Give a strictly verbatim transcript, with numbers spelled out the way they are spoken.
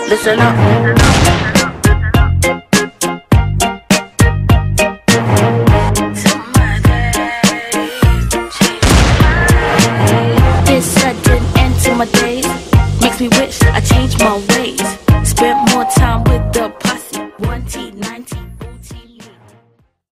Listen up. This sudden end to my days makes me wish I changed my ways. Spent more time with the posse. one T nineteen